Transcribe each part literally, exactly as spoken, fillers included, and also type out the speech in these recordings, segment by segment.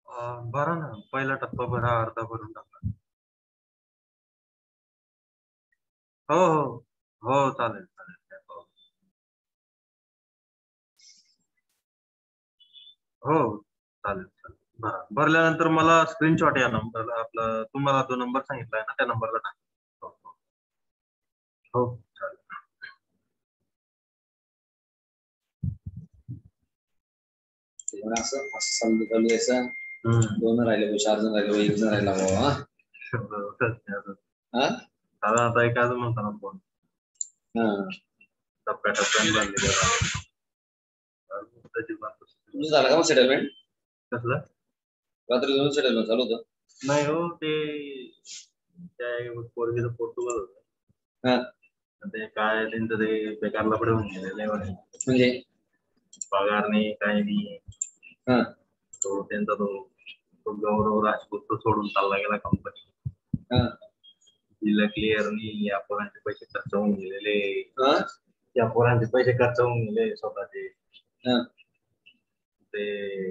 अं, भरा ना पहिला टप्पा भरा, अर्धा भरून टाका. हो हो हो, चालेल चालेल, काय प्रॉब्लेम. हो चालेल चालेल, भरा. भरल्यानंतर मला स्क्रीनशॉट या नंबरला, आपला तुम्हाला जो नंबर सांगितलाय ना त्या नंबरला टाका. हो हो हो, चालेल. असं असं समजा चालू यायचं. दोन राहिले, चार जण राहिले, एक जण राहिला बाबा. हा दादा आता एक अजून म्हणतो ना फोन. हा टप्प्याटप्प्याने बांधले गेला. तुझं झालं का मग सेटलमेंट? कसलं? रात्री दोन सेटलमेंट चालू होतं. नाही हो, ते त्या पोरगीचं पोर्तुगल होतं. हा ते काय त्यांचं ते बेकार लफडे होऊन गेलेले म्हणजे पगार नाही, काही नाही. हा तो त्यांचा तो तो गौरव राजपूत तो सोडून चालला गेला कंपनी. हा बिल क्लिअर नाही, या पोरांचे पैसे खर्च होऊन गेलेले. हा त्या पोरांचे पैसे खर्च होऊन गेले स्वतःचे. हा ते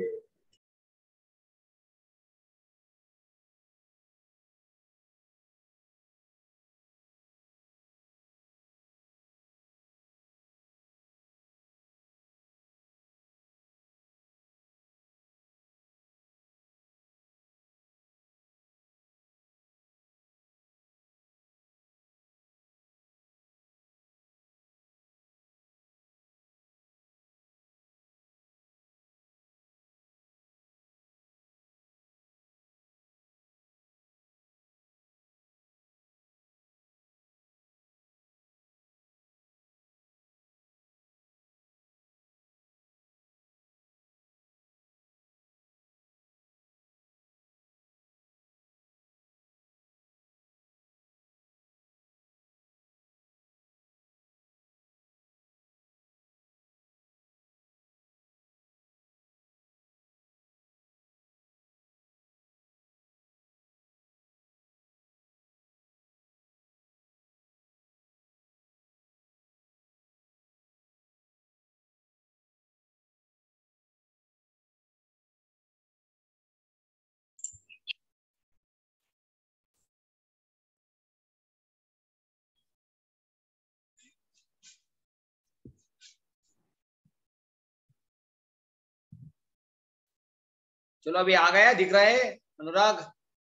चलो अभी आ गया, दिख रहा है अनुराग?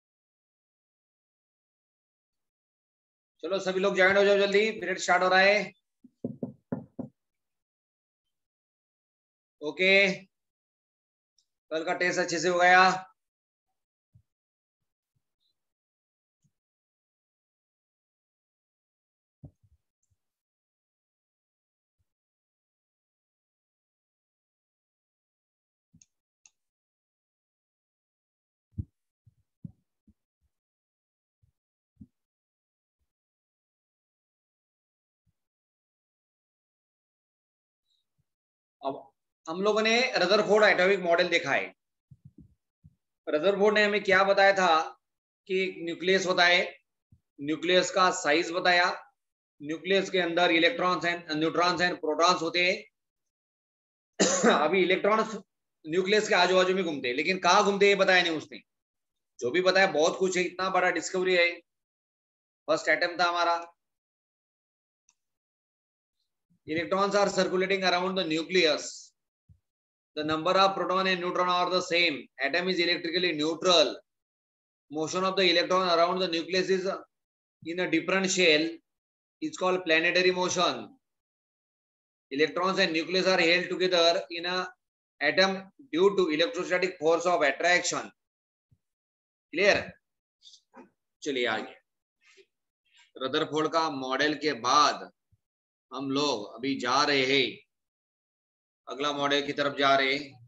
चलो सभी लोग ज्वाइन हो जाओ जल्दी, पीरियड स्टार्ट हो रहा है. ओके, कल का टेस्ट अच्छे से हो गया. अब हम लोगों ने रदरफोर्ड एटॉमिक मॉडल देखा है. रदरफोर्ड ने हमें क्या बताया था कि एक न्यूक्लियस होता है, न्यूक्लियस का साइज बताया, न्यूक्लियस के अंदर electrons and neutrons and protons होते हैं. अभी इलेक्ट्रॉन्स न्यूक्लियस के आजू बाजू में घूमते हैं, लेकिन कहाँ घूमते हैं बताया नहीं उसने. जो भी बताया बहुत कुछ है, इतना बड़ा डिस्कवरी है, फर्स्ट एटम था हमारा. Electrons are circulating around the nucleus. The number of proton and neutron are the same. Atom is electrically neutral. Motion of the electron around the nucleus is in a different shell. It's called planetary motion. Electrons and nucleus are held together in a atom due to electrostatic force of attraction. Clear? चलिए आगे. Rutherford का model के बाद हम लोग अभी जा रहे हैं अगला मॉडल की तरफ जा रहे हैं.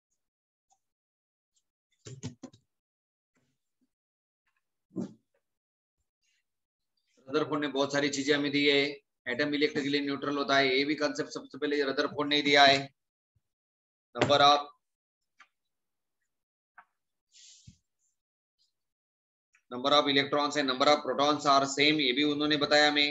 रदरफोर्ड ने बहुत सारी चीजें हमें दी है. एटम इलेक्ट्रिकली न्यूट्रल होता है, ये भी कंसेप्ट सबसे पहले रदरफोर्ड ने दिया है. Number of number of electrons and number of protons are same, ये भी उन्होंने बताया हमें.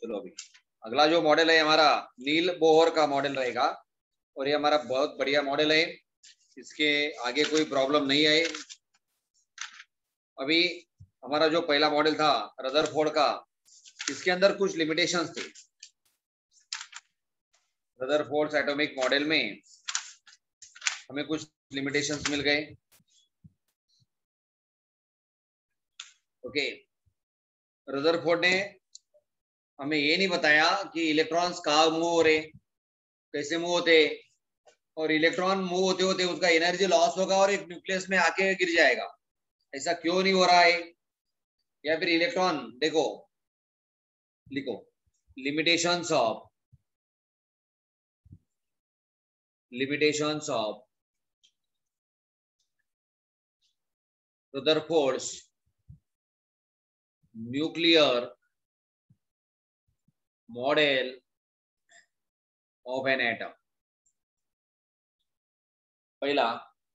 चलो अभी अगला जो मॉडल है हमारा नील बोहर का मॉडल रहेगा और ये हमारा बहुत बढ़िया मॉडल है, इसके आगे कोई प्रॉब्लम नहीं है। अभी हमारा जो पहला मॉडल था रदरफोर्ड का, इसके अंदर कुछ लिमिटेशंस थे। रदरफोर्ड एटॉमिक मॉडल में हमें कुछ लिमिटेशंस मिल गए। ओके, रदरफोर्ड ने हमें ये नहीं बताया कि इलेक्ट्रॉन्स कहाँ मूव हो रहे, कैसे मूव होते, और इलेक्ट्रॉन मूव होते होते उसका एनर्जी लॉस होगा और एक न्यूक्लियस में आके गिर जाएगा। ऐसा क्यों नहीं हो रहा है? या फिर इलेक्ट्रॉन देखो, लिखो limitations of limitations of Rutherford's nuclear model of an atom. पहला,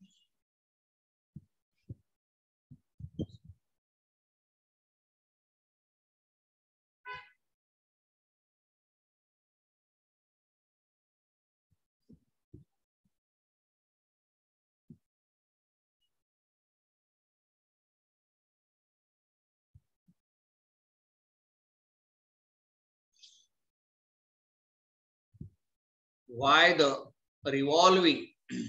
why the revolving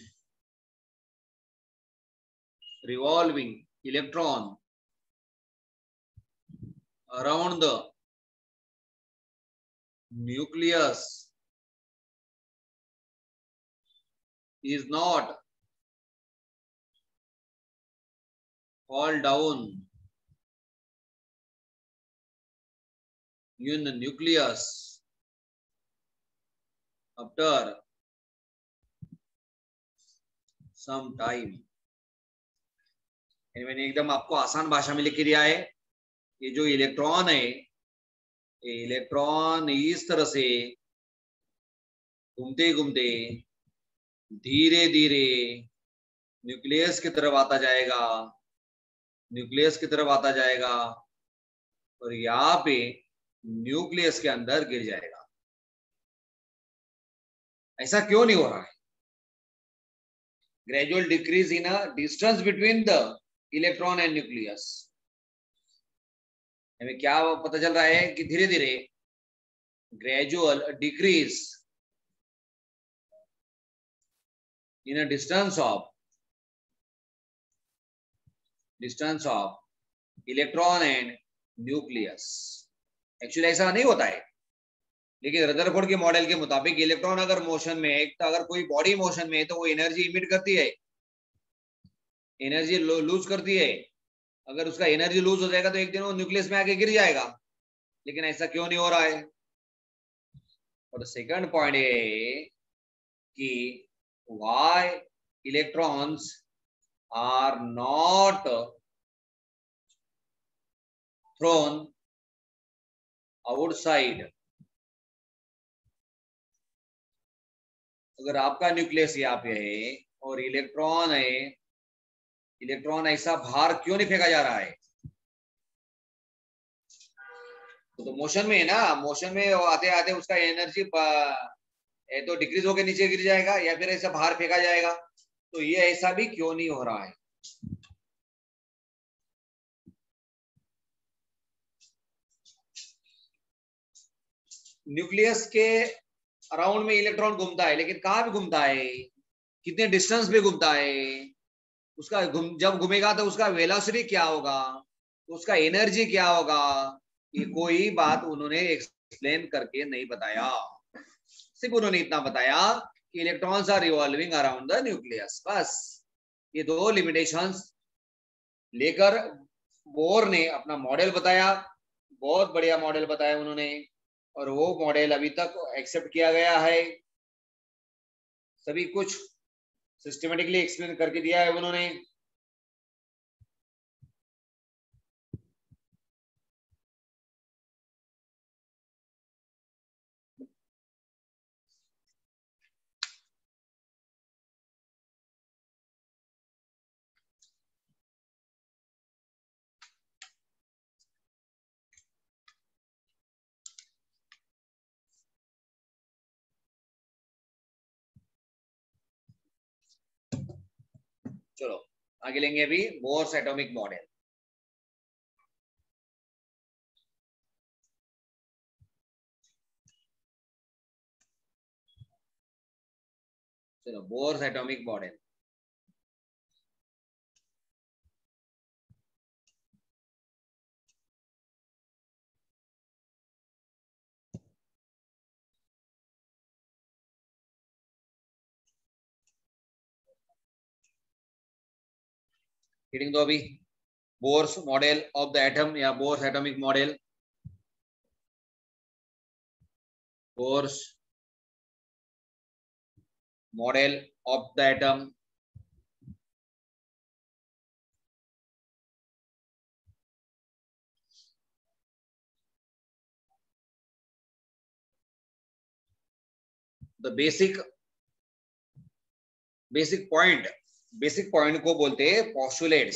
revolving electron around the nucleus is not fall down in the nucleus after some time. मैंने एकदम आपको आसान भाषा में लिख के दिया है। ये जो इलेक्ट्रॉन है, ये इलेक्ट्रॉन इस तरह से घूमते घूमते धीरे धीरे न्यूक्लियस की तरफ आता जाएगा, न्यूक्लियस की तरफ आता जाएगा और यहाँ पे न्यूक्लियस के अंदर गिर जाएगा। ऐसा क्यों नहीं हो रहा है? Gradual decrease in a distance between the electron and nucleus. हमें क्या पता चल रहा है कि धीरे धीरे gradual decrease in a distance of distance of electron and nucleus. Actually ऐसा नहीं होता है, लेकिन रदरफोर्ड के मॉडल के मुताबिक इलेक्ट्रॉन अगर मोशन में है, तो अगर कोई बॉडी मोशन में है तो वो एनर्जी इमिट करती है, एनर्जी लूज करती है। अगर उसका एनर्जी लूज हो जाएगा तो एक दिन वो न्यूक्लियस में आके गिर जाएगा, लेकिन ऐसा क्यों नहीं हो रहा है? और सेकंड पॉइंट है कि why electrons are not thrown outside. अगर आपका न्यूक्लियस यहाँ पे है और इलेक्ट्रॉन है, इलेक्ट्रॉन ऐसा बाहर क्यों नहीं फेंका जा रहा है? तो मोशन में है ना, मोशन में आते आते उसका एनर्जी तो डिक्रीज होकर नीचे गिर जाएगा या फिर ऐसा बाहर फेंका जाएगा। तो ये ऐसा भी क्यों नहीं हो रहा है? न्यूक्लियस के अराउंड में इलेक्ट्रॉन घूमता है, लेकिन कहाँ भी घूमता है, कितने डिस्टेंस पे घूमता है, उसका घुम, जब घूमेगा तो उसका वेलोसिटी क्या होगा, उसका एनर्जी क्या होगा, ये कोई बात उन्होंने एक्सप्लेन करके नहीं बताया। सिर्फ उन्होंने इतना बताया कि electrons are revolving around the nucleus, बस। ये दो लिमिटेशंस लेकर बोर ने अपना मॉडल बताया, बहुत बढ़िया मॉडल बताया उन्होंने, और वो मॉडल अभी तक एक्सेप्ट किया गया है। सभी कुछ सिस्टमेटिकली एक्सप्लेन करके दिया है उन्होंने। चलो आगे लेंगे अभी बोर्स एटॉमिक मॉडल। चलो बोर्स एटॉमिक मॉडल। रीडिंग दो अभी Bohr's model of the atom या Bohr's atomic model. Bohr's model of the atom the basic basic point basic point को बोलते हैं पोस्टुलेट्स।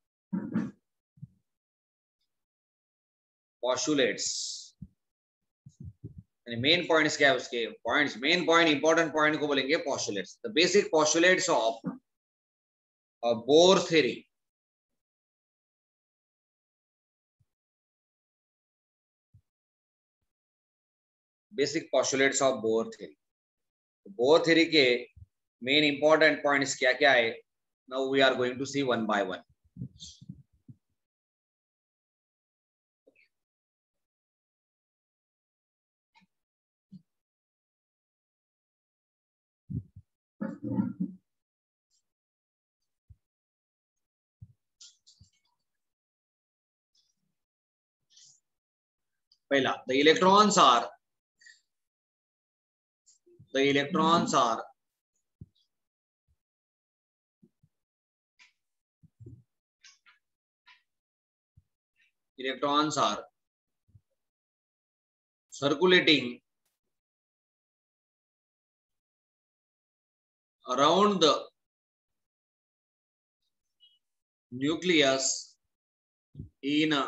पोस्टुलेट्स मेन पॉइंट्स क्या है उसके points main point important point को बोलेंगे postulates. The basic postulates of Bohr theory. Basic postulates of Bohr theory. Bohr theory के main important points क्या क्या है, now we are going to see one by one. पहला, the electrons are the electrons are electrons are circulating around the nucleus in a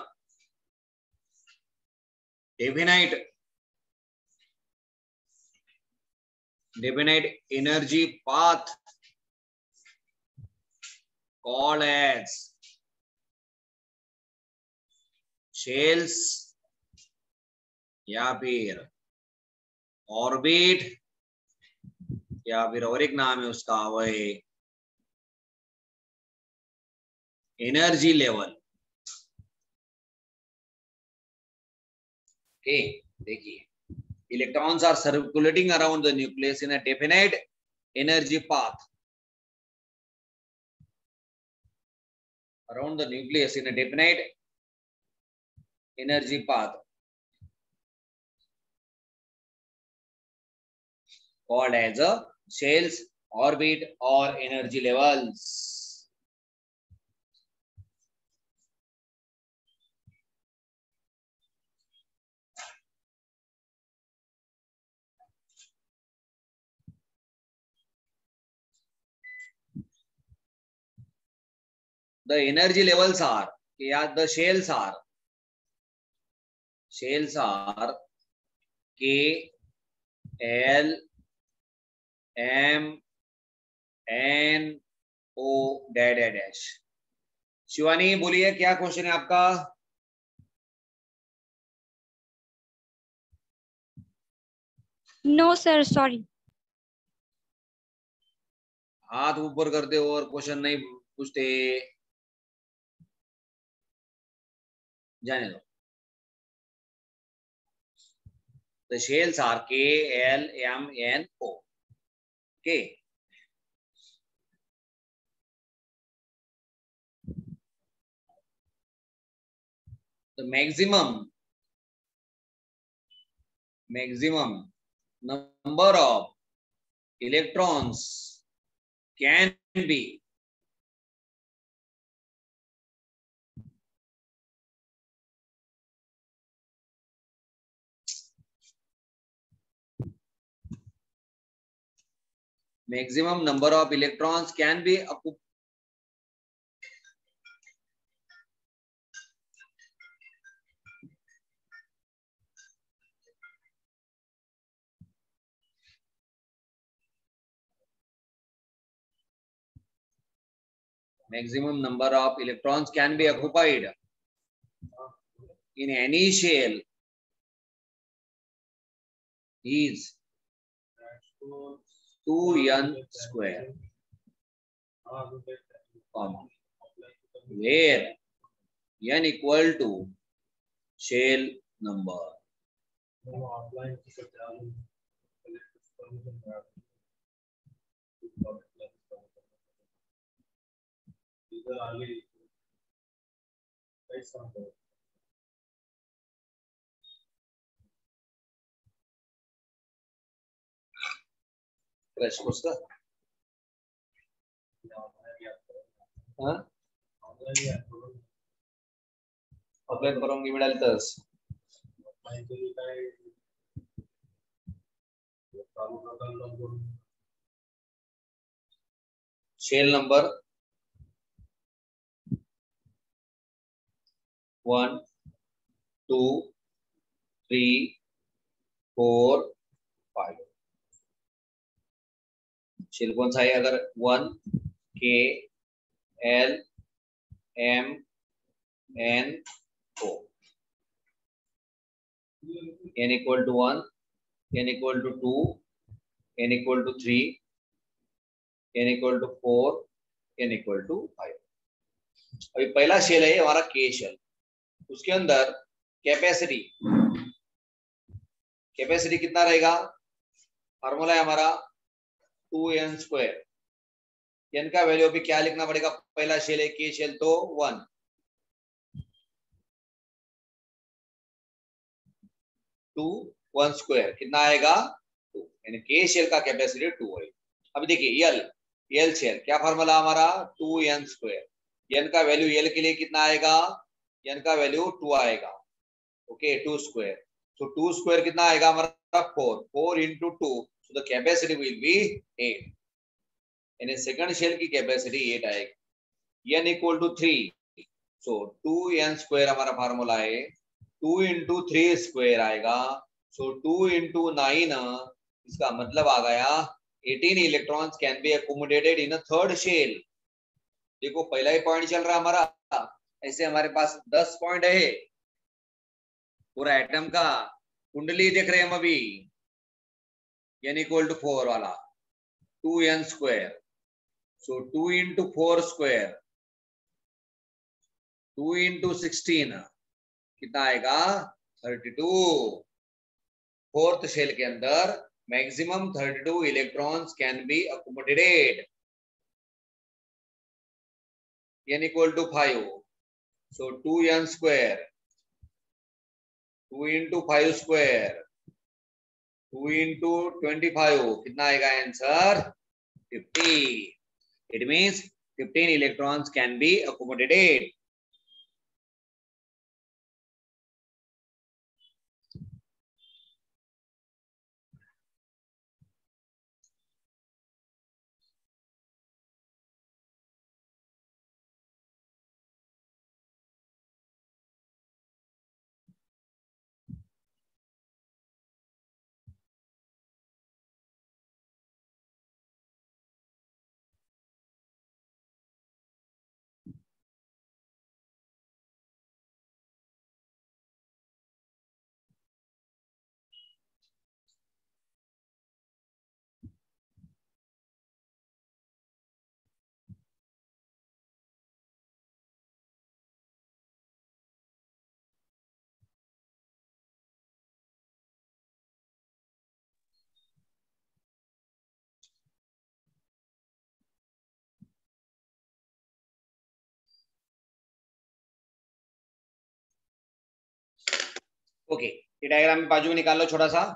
definite definite energy path called as shells या फिर orbit या फिर और एक नाम है उसका वह एनर्जी लेवल। ओके देखिए, electrons are circulating around the nucleus in a definite energy path around the nucleus in a definite energy path called as a shells, orbit or energy levels. The energy levels are, yeah, the shells are shells are K, L, M, N, O dash dash। Shivani बोलिए क्या question है आपका? No sir sorry. हाथ ऊपर करते हो और question नहीं पूछते, जाने दो। The shells are K, L, M, N, O. Okay. The maximum maximum number of electrons can be maximum number of electrons can be maximum number of electrons can be occupied in any shell is two n square, comma, where n equal to shell number. Fresh poster. Huh? Apply करून घे मिळाल तस. Shell number one, two, three, four, five. Shell कौन सा है? अगर one, K, L, M, N, O. n equal to one, n equal to two, n equal to three, n equal to four, n equal to five. अभी पहला shell है हमारा के shell. उसके अंदर कैपेसिटी कैपेसिटी कितना रहेगा? फार्मूला है हमारा टू एन स्क्वायर. एन का वैल्यू अभी क्या लिखना पड़ेगा? पहला शेल है के शेल तो वन, टू, वन स्क्वायर कितना आएगा? टू. यानी के शेल का कैपेसिटी टू है. अब देखिए यल यल शेल क्या फार्मूला हमारा? Two n square. एन का वैल्यू यल के लिए कितना आएगा? एन का वैल्यू टू आएगा. Okay, two square. So two square कितना आएगा हमारा? Four. Four into two, so the capacity will be eight. यानी सेकंड शेल की कैपेसिटी एट आएगी. N equal to three, so two n square हमारा formula है. Two into three square आएगा. So two into nine, इसका मतलब आ गया eighteen electrons can be accommodated in a third shell. देखो पहला ही पॉइंट चल रहा है हमारा. ऐसे हमारे पास दस पॉइंट है पूरा एटम का. कुंडली देख रहे हैं हम अभी. एन इक्वल टू फोर वाला two n square. So two into four square, two into sixteen कितना आएगा? Thirty two. फोर्थ शेल के अंदर maximum thirty two electrons can be accommodated. n equal to five, so two n square, two into five square, two into twenty five कितना आएगा answer? Fifty. It means fifteen electrons can be accommodated. Okay, ये diagram में बाजू में निकाल लो छोटा सा.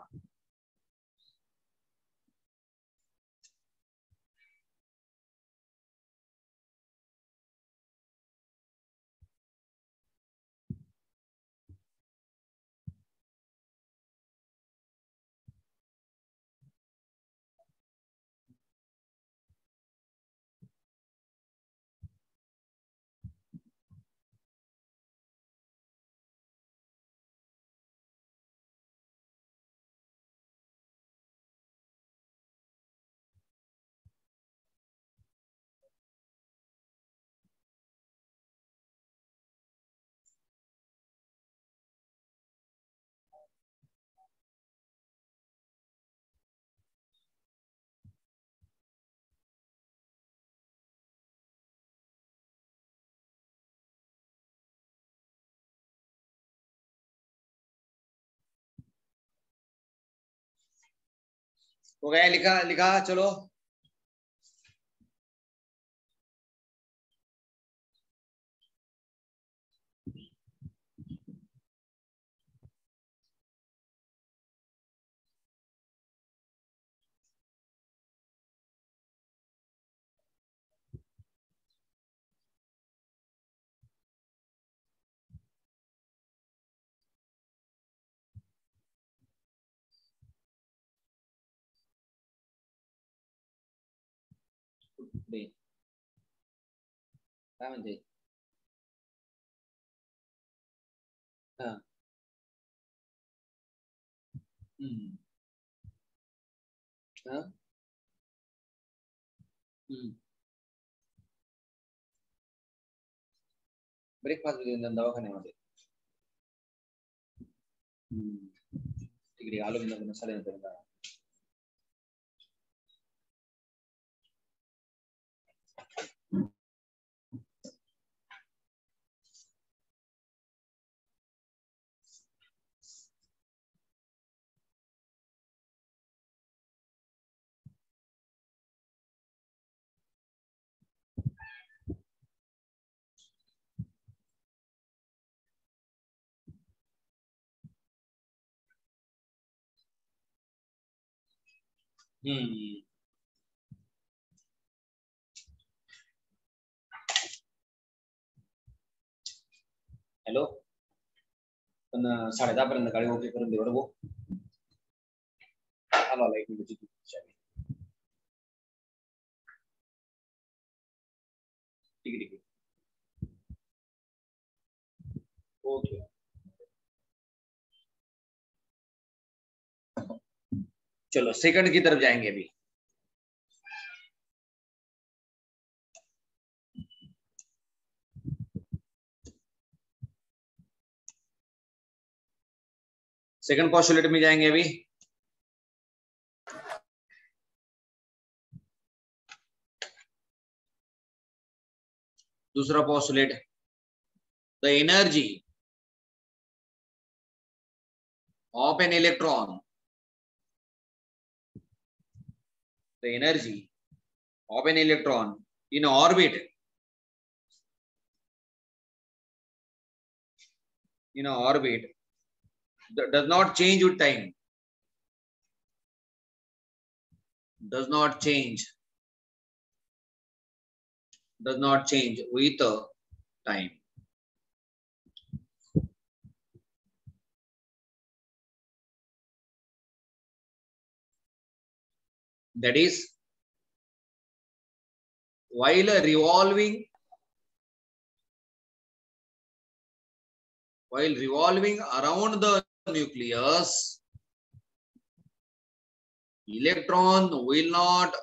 हो गया, लिखा लिखा चलो। काय म्हणते? हा. हम्म. हा. हम्म. ब्रेकफास्ट देऊन दवाखान्यामध्ये. तिकडे आलो मी मसाले नंतर. हम्म. हॅलो, पण साडे दहा पर्यंत गाडी ओके करून दे बरं भाऊ. आलो आला एक मिनिट. ठीक है ठीक है ओके. चलो सेकंड की तरफ जाएंगे अभी. सेकंड पोस्टुलेट में जाएंगे अभी. दूसरा postulate, the energy of an electron, the energy of an electron in orbit, in a orbit does not change with time, does not change, does not change with time. That is, while revolving, while revolving around the nucleus, electron will not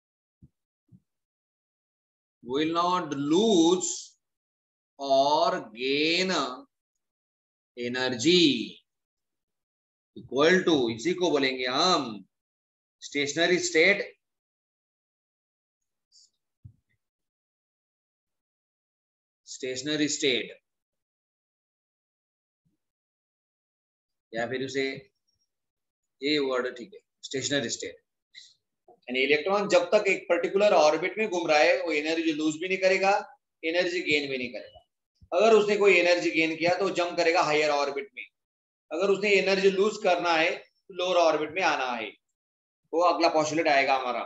will not lose or gain energy. Equal to, इसी को बोलेंगे हम stationery state, stationery state, या फिर उसे ये word ठीक है, स्टेशनरी स्टेट. यानी इलेक्ट्रॉन जब तक एक पर्टिकुलर ऑर्बिट में घूम रहा है वो एनर्जी लूज भी नहीं करेगा, एनर्जी गेन भी नहीं करेगा. अगर उसने कोई एनर्जी गेन किया तो जंप करेगा हायर ऑर्बिट में. अगर उसने एनर्जी लूज करना है तो लोअर ऑर्बिट में आना है. वो अगला पोस्टुलेट आएगा हमारा.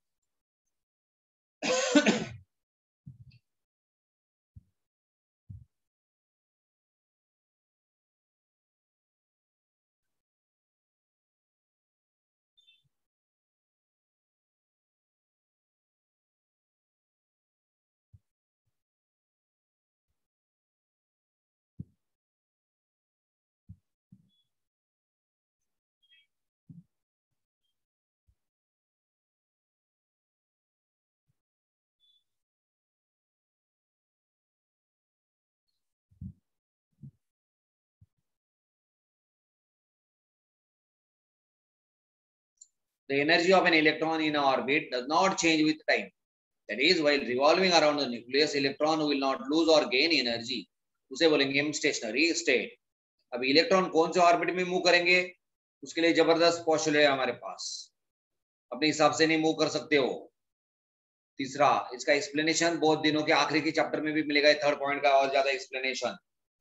The energy of an electron in an orbit does not change with time. That is, while revolving around the nucleus, electron will not lose or gain energy. उसे बोलेंगे हम स्टेशनरी स्टेट. अब इलेक्ट्रॉन कौन से orbit में move करेंगे उसके लिए जबरदस्त पोस्टुलेट है हमारे पास. अपने हिसाब से नहीं मूव कर सकते हो। तीसरा, इसका एक्सप्लेनेशन बहुत दिनों के आखिरी के चैप्टर में भी मिलेगा, थर्ड पॉइंट का और ज्यादा explanation.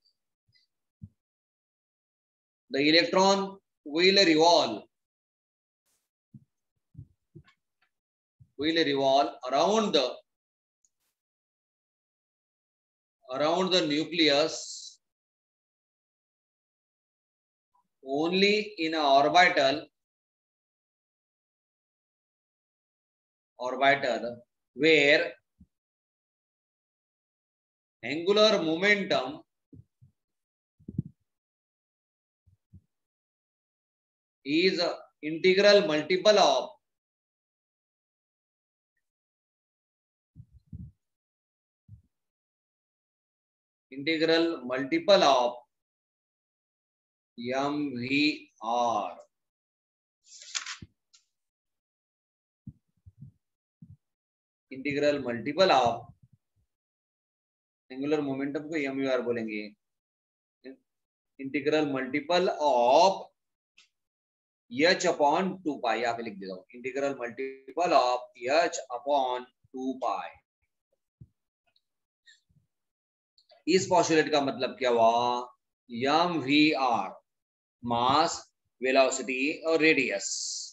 The electron will revolve will revolve around the around the nucleus only in a orbital orbital where angular momentum is a integral multiple of integral multiple of mvr. Integral multiple of angular momentum को mvr बोलेंगे, integral multiple of h upon two pi, यहाँ पे लिख देता हूँ, integral multiple of h upon two pi. इस postulate का मतलब क्या हुआ? M v r mass, velocity और radius,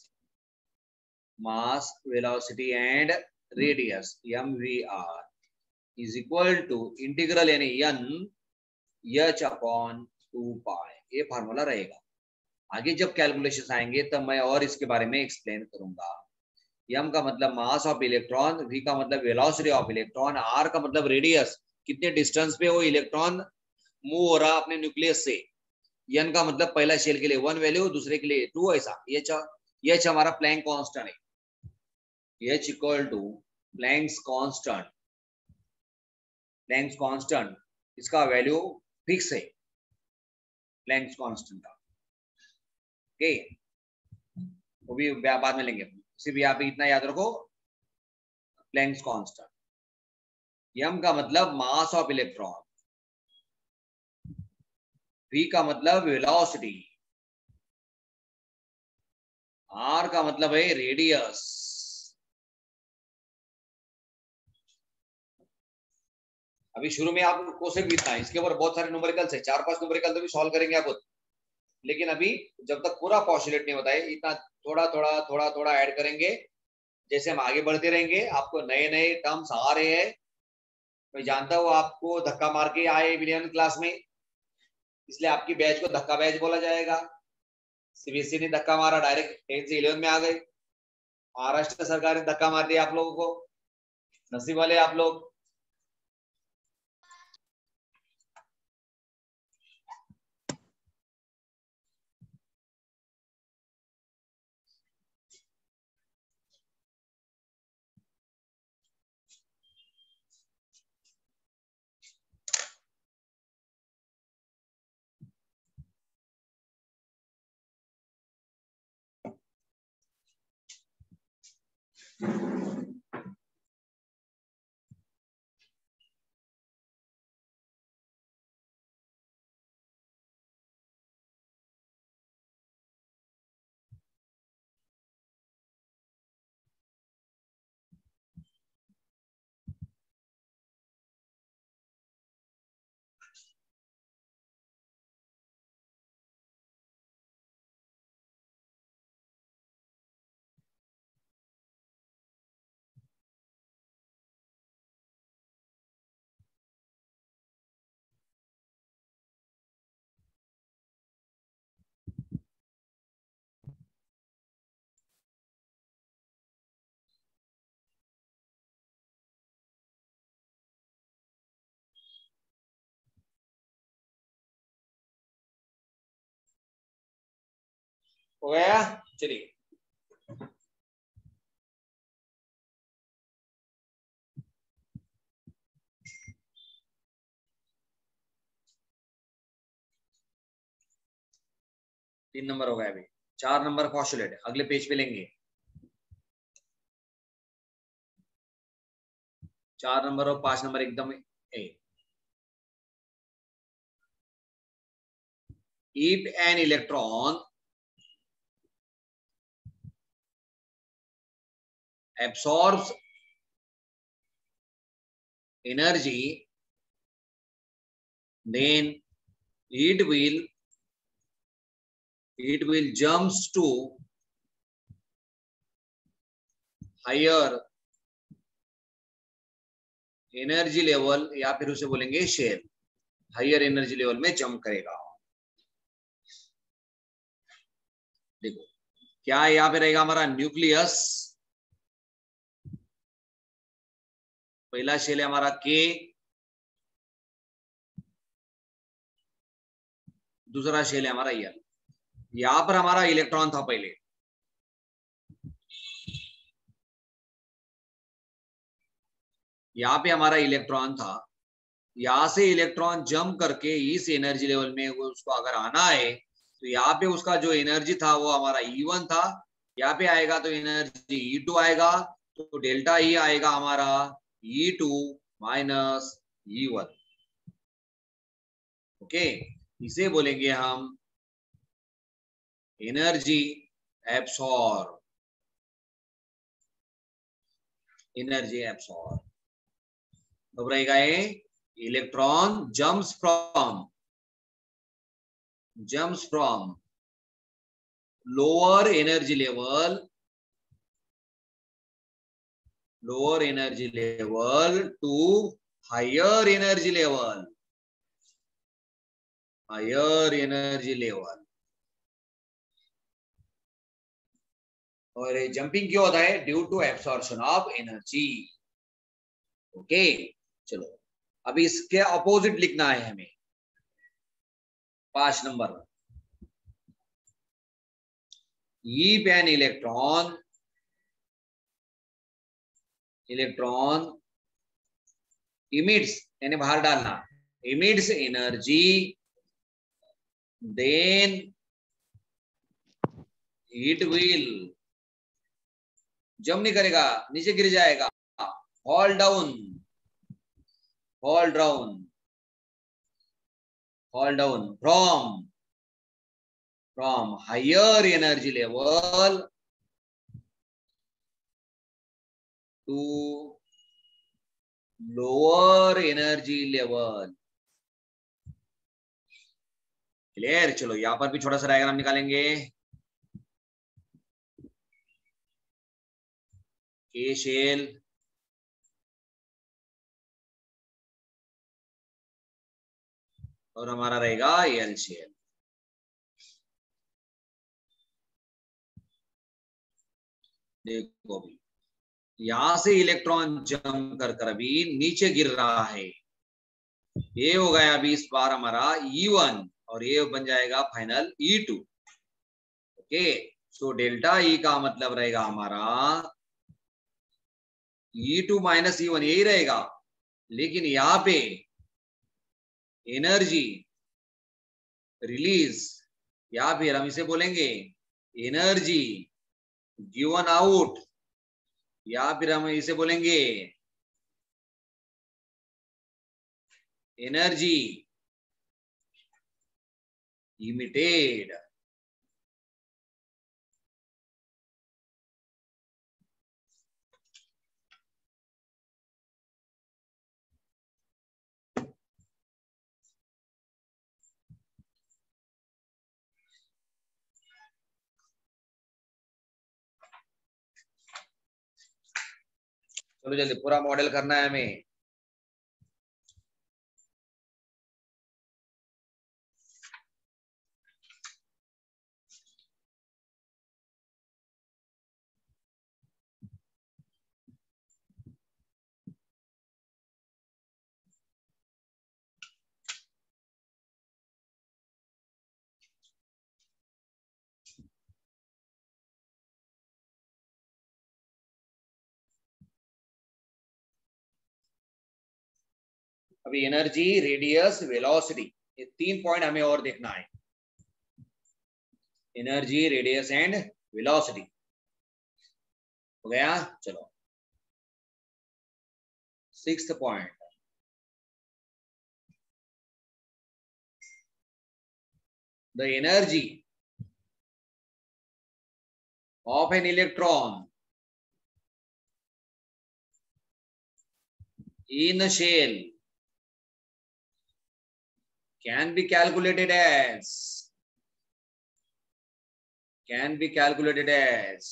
mass, velocity and radius, m v r is equal to integral यानी n h upon two pi. ये फार्मूला रहेगा। आगे जब कैलकुलेशन आएंगे तब मैं और इसके बारे में एक्सप्लेन करूंगा। एम का मतलब मास ऑफ इलेक्ट्रॉन, वी का मतलब वेलोसिटी ऑफ इलेक्ट्रॉन, आर का मतलब रेडियस, कितने डिस्टेंस पे वो इलेक्ट्रॉन मूव हो रहा अपने न्यूक्लियस से। एन का मतलब पहला शेल के लिए वन वैल्यू, दूसरे के लिए टू, ऐसा। एच एच हमारा प्लैंक कांस्टेंट है, h equal to Planck's constant, Planck's constant इसका वैल्यू फिक्स है, प्लैंक्स कांस्टेंट का, ओके, वो भी बाद में लेंगे। सिर्फ यहाँ पे इतना याद रखो, प्लैंक्स कांस्टेंट। एम का मतलब मास ऑफ इलेक्ट्रॉन, वी का मतलब वेलोसिटी, आर का मतलब है रेडियस। अभी शुरू में आपको क्वेश्चन भी था, इसके ऊपर बहुत सारे न्यूमेरिकल्स है, चार पांच न्यूमेरिकल तो भी सॉल्व करेंगे आप, लेकिन अभी जब तक पूरा पॉस्टुलेट नहीं बताए, इतना थोड़ा थोड़ा थोड़ा थोड़ा ऐड करेंगे। जैसे हम आगे बढ़ते रहेंगे, आपको नए नए टर्म्स आ रहे हैं, मैं जानता हूँ आपको धक्का मार के आए विलियन क्लास में, इसलिए आपकी बैच को धक्का बैच बोला जाएगा। सीबीएसई ने धक्का मारा, डायरेक्ट टेंथ से इलेवन में आ गए। महाराष्ट्र सरकार ने धक्का मार दिया आप लोगों को, नसीब वाले आप लोग। हो गया, चलिए। तीन नंबर हो गया, अभी चार नंबर पॉस्टुलेट अगले पेज पे लेंगे। चार नंबर और पांच नंबर एकदम ए। If an electron absorbs energy, then it will it will jumps to higher energy level, या फिर उसे बोलेंगे शेल, हायर एनर्जी लेवल में जंप करेगा। देखो क्या यहाँ पे रहेगा हमारा न्यूक्लियस, पहला शेल है हमारा के, दूसरा शेल है हमारा एल। यहां पर हमारा इलेक्ट्रॉन था पहले, यहाँ पे हमारा इलेक्ट्रॉन था, यहां से इलेक्ट्रॉन जंप करके इस एनर्जी लेवल में वो उसको अगर आना है तो यहाँ पे उसका जो एनर्जी था वो हमारा ई वन था, यहाँ पे आएगा तो एनर्जी ई टू आएगा, तो डेल्टा ई आएगा हमारा E two minus E one. Okay, इसे बोलेंगे हम एनर्जी एब्सॉर्ब, एनर्जी एब्सॉर्ब। तो रहेगा ये electron jumps from jumps from lower energy level lower energy level to higher energy level higher energy level. और ये जंपिंग क्यों होता है? Due to absorption of energy. Okay, चलो अभी इसके अपोजिट लिखना है हमें। पांच नंबर, if an electron electron emits, यानी बाहर डालना, emits energy, then it will jump नहीं करेगा, नीचे गिर जाएगा, fall down fall down fall down from from higher energy level to lower energy level। Clear? चलो यहां पर भी छोटा सा डायग्राम निकालेंगे। के शेल, और हमारा रहेगा एल शेल। देखो अभी यहां से इलेक्ट्रॉन जंप कर कर अभी नीचे गिर रहा है, ये हो गया अभी इस बार हमारा ई वन, और ये बन जाएगा final E two. Okay, so delta E का मतलब रहेगा हमारा E two minus E one, यही रहेगा, लेकिन यहाँ पे एनर्जी रिलीज, या फिर हम इसे बोलेंगे एनर्जी गिवन आउट, या फिर हम इसे बोलेंगे एनर्जी इमिटेड। चलो जल्दी पूरा मॉडल करना है हमें। अभी एनर्जी, रेडियस, वेलोसिटी, ये तीन पॉइंट हमें और देखना है। एनर्जी, रेडियस एंड वेलोसिटी हो गया। चलो sixth point, the energy of an electron in a shell can be calculated as can be calculated as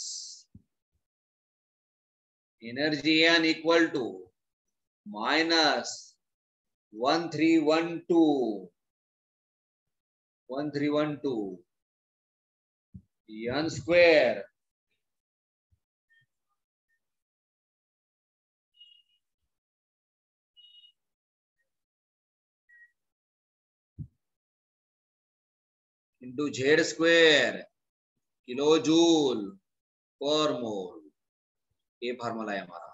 energy N equal to minus one three one two one three one two N square into Z square kilojoule पर mole, ये formula है हमारा।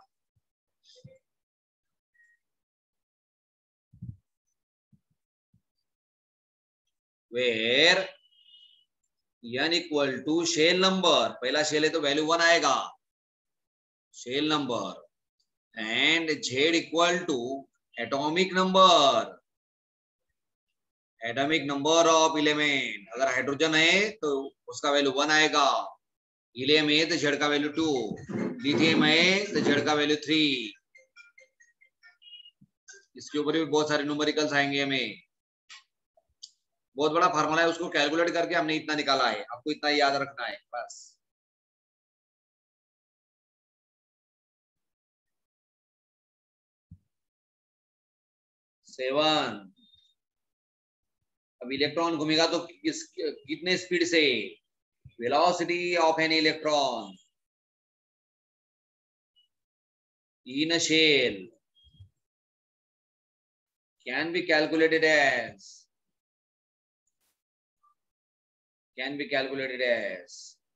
Where N equal to shell number, पहला shell है तो value one आएगा, shell number, and Z equal to atomic number, atomic number of element. अगर hydrogen है तो उसका वैल्यू वन आएगा, हीलियम है तो Z का वैल्यू टू, लिथियम है तो Z का वैल्यू थ्री। इसके ऊपर भी बहुत सारे न्यूमेरिकल्स आएंगे, हमें बहुत बड़ा फार्मूला है, उसको कैलकुलेट करके हमने इतना निकाला है, आपको इतना याद रखना है बस। सेवन, अब इलेक्ट्रॉन घूमेगा तो किस कितने स्पीड से, velocity of an electron in a shell can be calculated as can be calculated as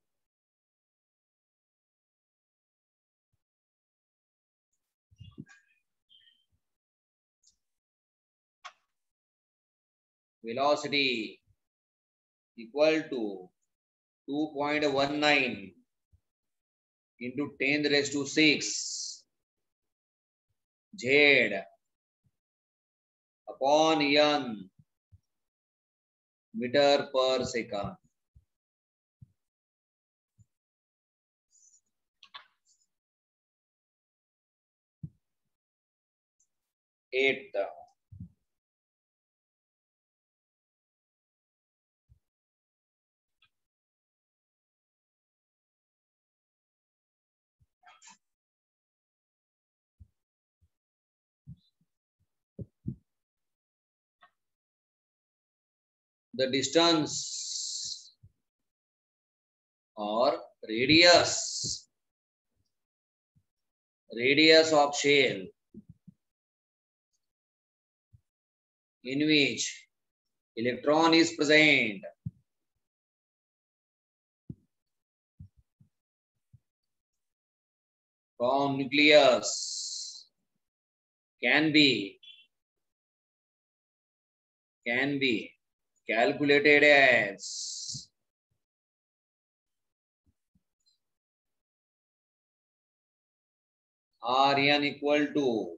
velocity equal to two point one nine into ten raised to six Z upon N meter per second. Eight. The distance or radius radius of shell in which electron is present from nucleus can be can be calculated as R N equal to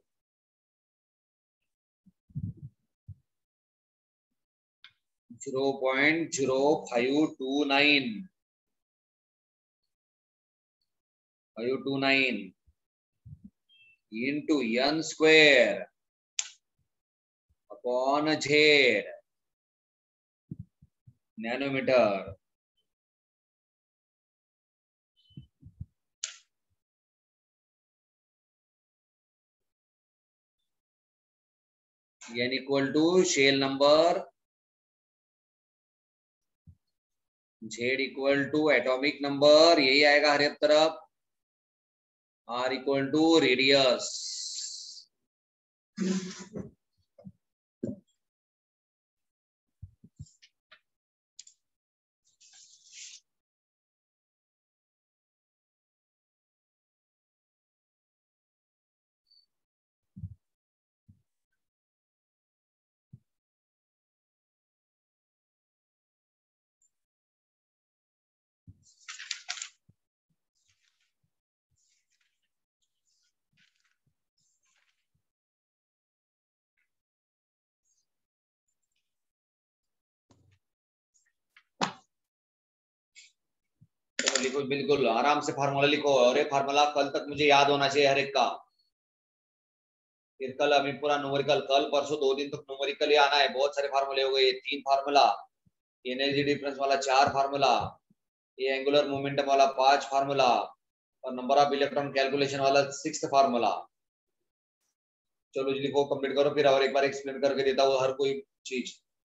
zero point zero five two nine five two nine into N square upon Z nanometer. N equal to shell number, Z equal to atomic number, यही आएगा हर एक तरफ, R equal to radius. लिखो, बिल्कुल आराम से formula लिखो, और ये फार्मूला कल तक मुझे याद होना चाहिए हर एक का। फिर कल हमें पूरा न्यूमेरिकल, कल परसों दो दिन तक न्यूमेरिकल ही आना है। बहुत सारे फार्मूले हो गए, तीन फार्मूला, एनर्जी डिफरेंस वाला चार फार्मूला, ये एंगुलर मोमेंटम वाला पांच फार्मूला, और नंबर ऑफ इलेक्ट्रॉन कैलकुलेशन वाला सिक्स फार्मूला। चलो जल्दी को कंप्लीट करो, फिर और एक बार एक्सप्लेन करके देता हूँ हर कोई चीज।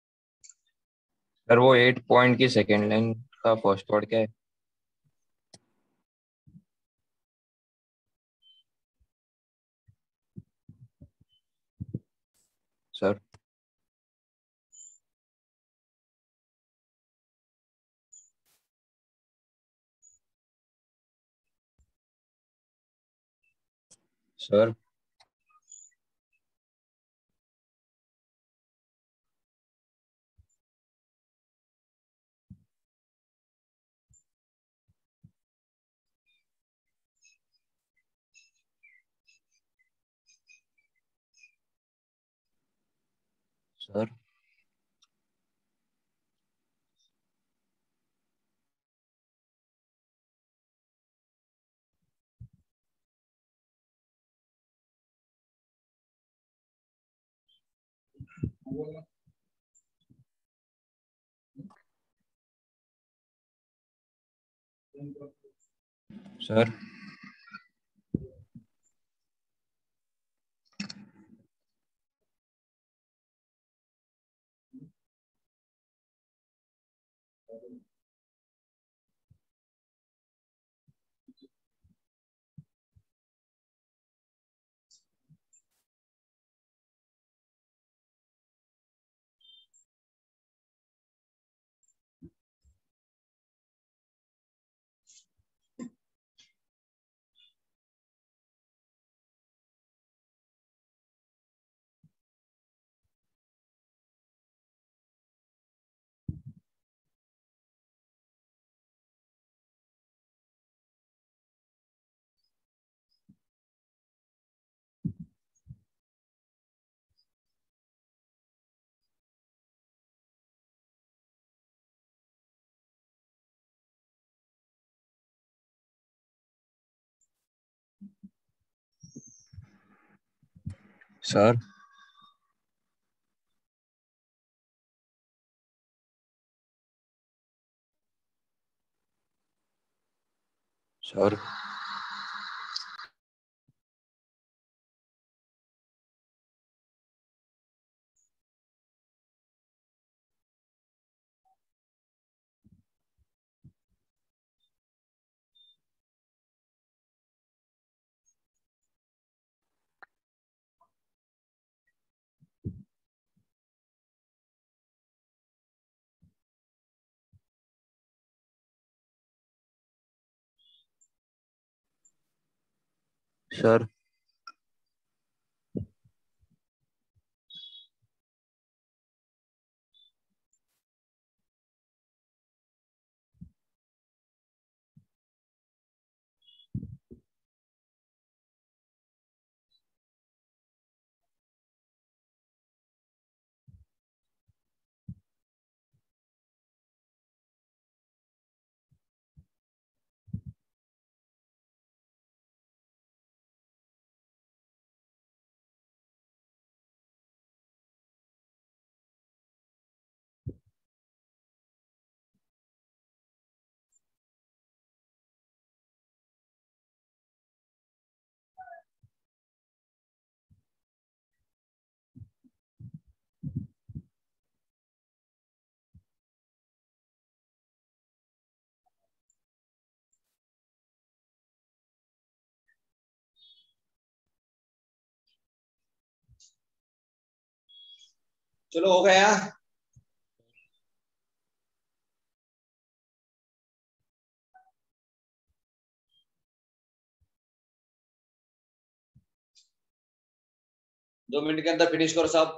सर वो एट पॉइंट की सेकेंड लाइन का फर्स्ट वर्ड क्या है? Sir sir sir sir sir sir sir चलो हो गया। दो मिनट के अंदर फिनिश करो सब।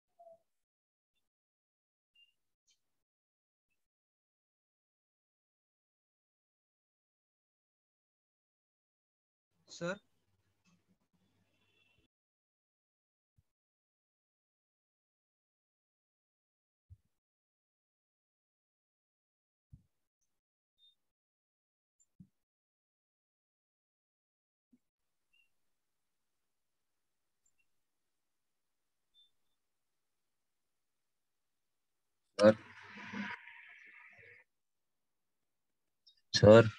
सर सर सर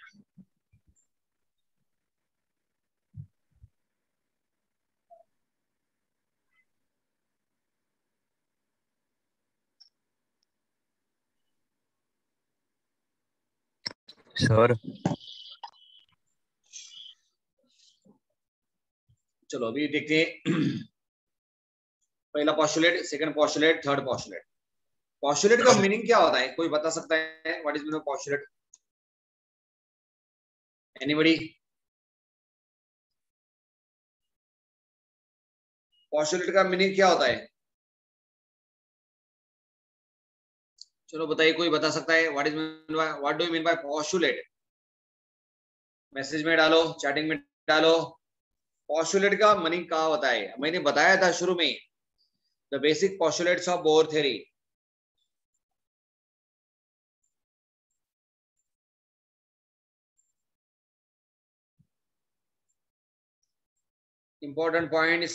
सर चलो अभी देखते हैं पहला postulate, second postulate, third postulate. Postulate का मीनिंग क्या होता है, कोई बता सकता है? What is meaning of postulate? Anybody? Postulate का मीनिंग क्या होता है? चलो बताइए, कोई बता सकता है? What is what do you mean by postulate? Message में डालो, चैटिंग में डालो। पॉस्टुलेट का मीनिंग क्या होता है? मैंने बताया था शुरू में, the basic postulates of Bohr theory. Important points,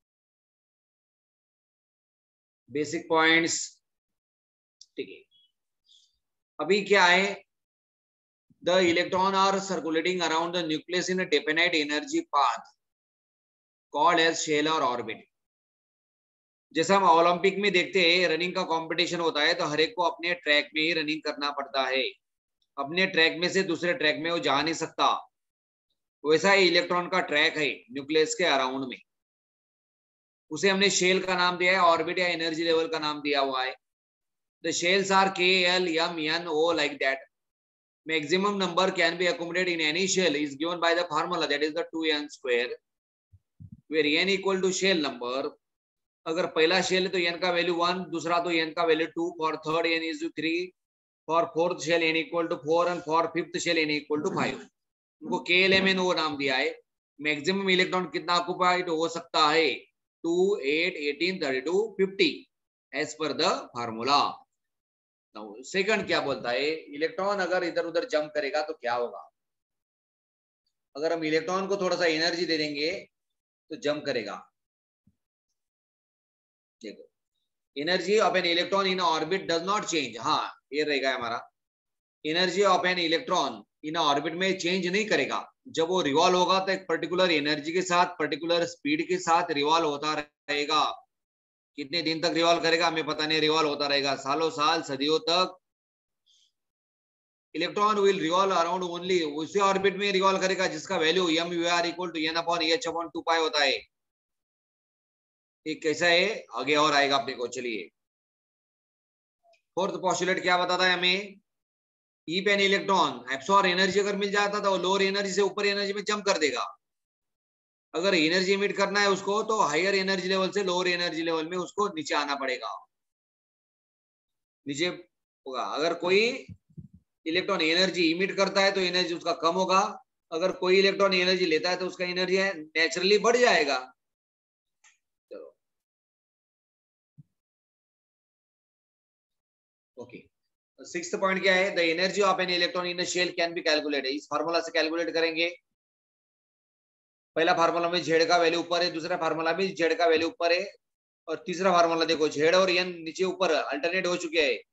basic points, ठीक है। अभी क्या है, the electron are circulating around the nucleus in a definite energy path called as shell और ऑर्बिट। जैसा हम ओलंपिक में देखते हैं, रनिंग का कंपटीशन होता है तो हर एक को अपने ट्रैक में ही रनिंग करना पड़ता है। अपने ट्रैक में से दूसरे ट्रैक में वो जा नहीं सकता। वैसा ही इलेक्ट्रॉन का ट्रैक है न्यूक्लियस के अराउंड में, उसे हमने शेल का नाम दिया है, ऑर्बिट या एनर्जी लेवल का नाम दिया हुआ है। The shells are K L M N O like that. Maximum number can be accommodated in any shell is given by the formula, that is the two n square, where n equal to shell number। अगर पहला shell है तो n का value one, दूसरा तो n का value two, for third n is three, for fourth shell n equal to four and for fifth shell n equal to five. उनको K L M N ओ नाम दिया है। मैक्सिमम इलेक्ट्रॉन कितना occupied हो सकता है? Two, eight, eighteen, thirty two, fifty as per the formula. Second क्या बोलता है, इलेक्ट्रॉन अगर इधर उधर जंप करेगा तो क्या होगा? अगर हम इलेक्ट्रॉन को थोड़ा सा एनर्जी दे देंगे तो जंप करेगा। देखो, energy of an electron in orbit does not change. हाँ, ये रहेगा हमारा, energy of an electron in orbit में चेंज नहीं करेगा। जब वो रिवॉल्व होगा तो एक पर्टिकुलर एनर्जी के साथ, पर्टिकुलर स्पीड के साथ रिवॉल्व होता रहेगा। कितने दिन तक रिवॉल्व करेगा हमें पता नहीं, रिवॉल्व होता रहेगा सालों साल, सदियों तक। Electron will revolve around only, उसी ऑर्बिट में रिवॉल्व करेगा जिसका value m u r equal to n upon h upon two pi होता है। ये कैसा है, आगे और आएगा अपने को। चलिए, फोर्थ पॉस्टुलेट क्या बताता है हमें, ई पे एन इलेक्ट्रॉन एब्सॉर्ब एनर्जी अगर मिल जाता तो लोअर एनर्जी से ऊपर एनर्जी में जंप कर देगा। अगर एनर्जी इमिट करना है उसको तो हायर एनर्जी लेवल से लोअर एनर्जी लेवल में उसको नीचे आना पड़ेगा, नीचे होगा। अगर कोई इलेक्ट्रॉन एनर्जी इमिट करता है तो एनर्जी उसका कम होगा, अगर कोई इलेक्ट्रॉन एनर्जी लेता है तो उसका एनर्जी नेचुरली बढ़ जाएगा। चलो ओके, सिक्स्थ पॉइंट क्या है, the energy of an electron in a shell can be calculated. इस फार्मूला से कैलकुलेट करेंगे। पहला फार्मूला में जेड का वैल्यू ऊपर है, दूसरा फार्मूला में जेड का वैल्यू ऊपर है, और तीसरा फार्मूला देखो जेड और एन नीचे ऊपर अल्टरनेट हो चुके हैं।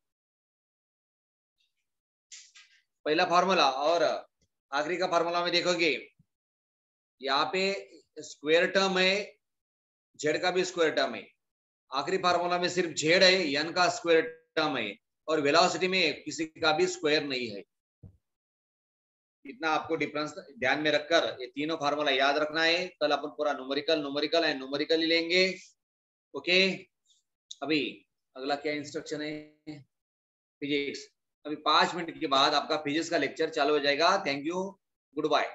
पहला फार्मूला और आखिरी का फार्मूला में देखोगे, यहाँ पे स्क्वायर टर्म है, जेड का भी स्क्वायर टर्म है। आखिरी फार्मूला में सिर्फ जेड है, एन का स्क्वायर टर्म है, और वेलोसिटी में किसी का भी स्क्वायर नहीं है। इतना आपको डिफरेंस ध्यान में रखकर ये तीनों फार्मूला याद रखना है। कल अपन पूरा न्यूमेरिकल न्यूमेरिकल एंड न्यूमेरिकल ही लेंगे। ओके, अभी अगला क्या इंस्ट्रक्शन है, फिजिक्स। अभी पांच मिनट के बाद आपका फिजिक्स का लेक्चर चालू हो जाएगा। Thank you, good bye.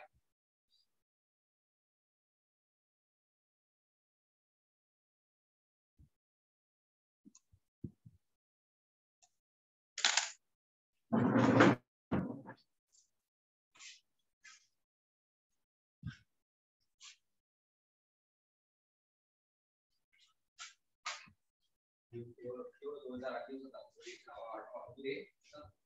दो हजार अट्ठाईस